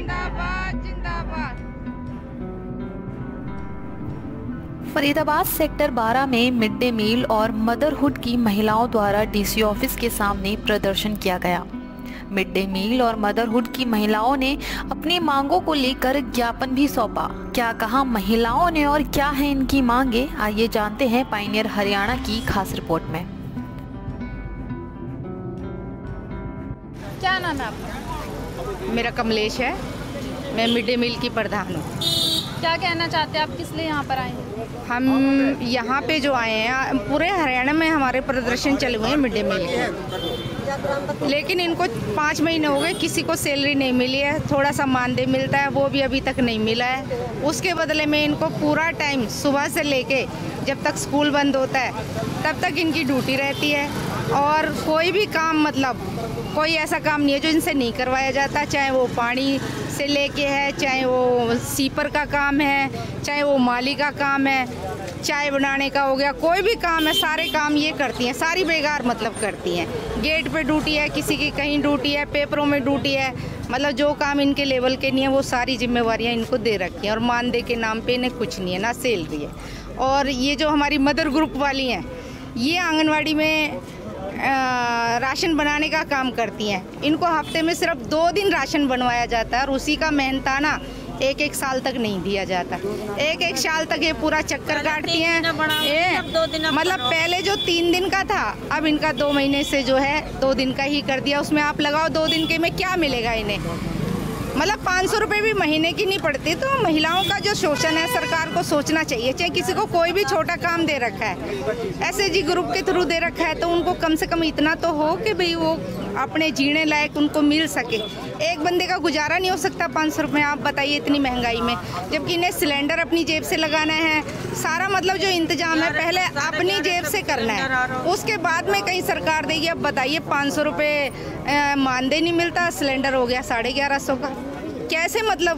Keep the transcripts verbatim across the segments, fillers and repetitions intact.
जिंदाबाद जिंदाबाद। फरीदाबाद सेक्टर बारह में मिड डे मील और मदरहुड की महिलाओं द्वारा डीसी ऑफिस के सामने प्रदर्शन किया गया। मिड डे मील और मदरहुड की महिलाओं ने अपनी मांगों को लेकर ज्ञापन भी सौंपा। क्या कहा महिलाओं ने और क्या है इनकी मांगे, आइए जानते हैं पायनियर हरियाणा की खास रिपोर्ट में। क्या नाम है आपका? मेरा कमलेश है, मैं मिड डे मील की प्रधान हूँ। क्या कहना चाहते हैं आप, किस लिए यहाँ पर आए हैं? हम यहाँ पे जो आए हैं, पूरे हरियाणा में हमारे प्रदर्शन चले हुए हैं मिड डे मील के, लेकिन इनको पाँच महीने हो गए, किसी को सैलरी नहीं मिली है। थोड़ा सा मानदेय मिलता है, वो भी अभी तक नहीं मिला है। उसके बदले में इनको पूरा टाइम सुबह से लेके जब तक स्कूल बंद होता है तब तक इनकी ड्यूटी रहती है, और कोई भी काम, मतलब कोई ऐसा काम नहीं है जो इनसे नहीं करवाया जाता। चाहे वो पानी से लेके है, चाहे वो सीपर का काम है, चाहे वो माली का काम है, चाय बनाने का हो गया, कोई भी काम है, सारे काम ये करती हैं। सारी बेगार मतलब करती हैं। गेट पे ड्यूटी है, किसी की कहीं ड्यूटी है, पेपरों में ड्यूटी है, मतलब जो काम इनके लेवल के नहीं है वो सारी जिम्मेवारियां इनको दे रखी हैं। और मानदेय के नाम पे इन्हें कुछ नहीं है, ना सैलरी है। और ये जो हमारी मदर ग्रुप वाली हैं, ये आंगनवाड़ी में आ, राशन बनाने का काम करती हैं। इनको हफ्ते में सिर्फ दो दिन राशन बनवाया जाता है, और उसी का मेहनताना एक एक साल तक नहीं दिया जाता। एक एक साल तक ये पूरा चक्कर काटती हैं। मतलब पहले जो तीन दिन का था, अब इनका दो महीने से जो है दो दिन का ही कर दिया। उसमें आप लगाओ दो दिन के में क्या मिलेगा इन्हें, मतलब पाँच सौ रुपये भी महीने की नहीं पड़ती। तो महिलाओं का जो शोषण है सरकार को सोचना चाहिए। चाहे किसी को कोई भी छोटा काम दे रखा है, ऐसे जी ग्रुप के थ्रू दे रखा है, तो उनको कम से कम इतना तो हो कि भाई वो अपने जीने लायक उनको मिल सके। एक बंदे का गुजारा नहीं हो सकता पाँच सौ रुपये, आप बताइए इतनी महंगाई में। जबकि इन्हें सिलेंडर अपनी जेब से लगाना है, सारा मतलब जो इंतजाम है पहले अपनी जेब से करना है, उसके बाद में कहीं सरकार देगी। अब बताइए पाँच सौ रुपये मानदेय नहीं मिलता, सिलेंडर हो गया साढ़े ग्यारह सौ का, कैसे, मतलब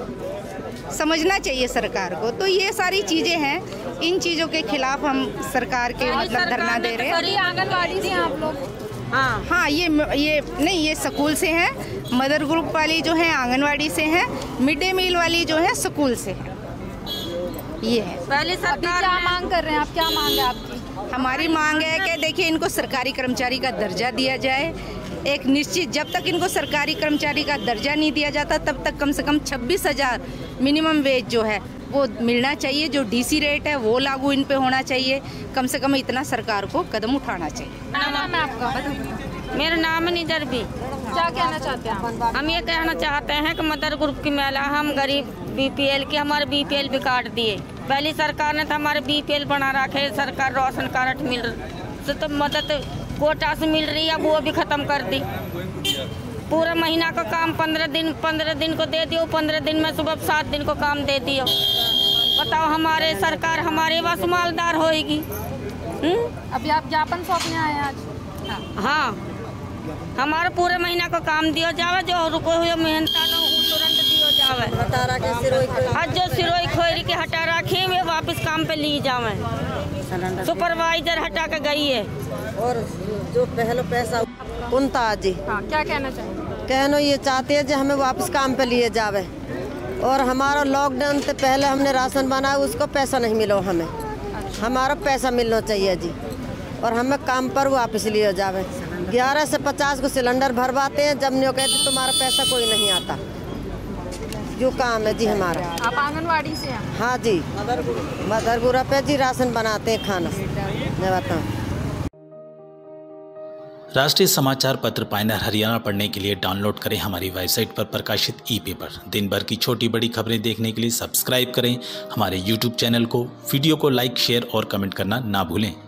समझना चाहिए सरकार को। तो ये सारी चीज़ें हैं, इन चीज़ों के खिलाफ हम सरकार के मतलब धरना दे रहे हैं। आंगनवाड़ी से आप लोग? हाँ हाँ, ये ये नहीं, ये स्कूल से हैं। मदर ग्रुप वाली जो है आंगनवाड़ी से हैं, मिड डे मील वाली जो है स्कूल से है। ये है। पहले सरकार क्या मांग कर रहे हैं आप, क्या मांग है आपकी? हमारी मांग है कि देखिए इनको सरकारी कर्मचारी का दर्जा दिया जाए, एक निश्चित। जब तक इनको सरकारी कर्मचारी का दर्जा नहीं दिया जाता तब तक कम से कम छब्बीस हजार मिनिमम वेज जो है वो मिलना चाहिए। जो डीसी रेट है वो लागू इन पे होना चाहिए। कम से कम इतना सरकार को कदम उठाना चाहिए। क्या नाम है आपका? मेरा नाम निजर भी। क्या कहना चाहते हैं आप? हम ये कहना चाहते हैं कि मदर ग्रुप की महिला, हम गरीब बीपीएल की, हमारे बीपीएल भी काट दिए। पहली सरकार ने तो हमारे बीपीएल बना रखे, सरकार राशन कार्ड मिल रहा तो मदद कोटा से मिल रही है, वो भी खत्म कर दी। पूरा महीना का काम पंद्रह दिन पंद्रह दिन को दे दियो, पंद्रह दिन में सुबह सात दिन को काम दे दियो। बताओ हमारे सरकार हमारे पास मालदार होएगी। अभी आप ज्ञापन सौंपने आए हैं आज? हाँ, हमारा पूरे महीना का काम दियो जावे, जो रुको हुए मेहनताना तुरंत दियो जावे। आज जो सिरोई खोरी के हटा रखे वे वापस काम पे ली जावे। सुपरवाइजर हटा के गई है। और जो पहले पैसा उनता जी। हाँ, क्या कहना चाहिए? कहना ये चाहते हैं जो हमें वापस काम पे लिए जावे। और हमारा लॉकडाउन से पहले हमने राशन बनाया, उसको पैसा नहीं मिलो हमें। हमारा पैसा मिलना चाहिए जी, और हमें काम पर वापस लिए जावे। ग्यारह से पचास को सिलेंडर भरवाते हैं, जब नहीं कहते तुम्हारा पैसा कोई नहीं आता। जो काम है जी हमारा। आप आंगनवाड़ी से हैं? हाँ जी, मदर ग्रुप पे जी राशन बनाते हैं, खाना मैं बताऊँ। राष्ट्रीय समाचार पत्र पायनियर हरियाणा पढ़ने के लिए डाउनलोड करें हमारी वेबसाइट पर प्रकाशित ई पेपर। दिन भर की छोटी बड़ी खबरें देखने के लिए सब्सक्राइब करें हमारे यूट्यूब चैनल को। वीडियो को लाइक, शेयर और कमेंट करना ना भूलें।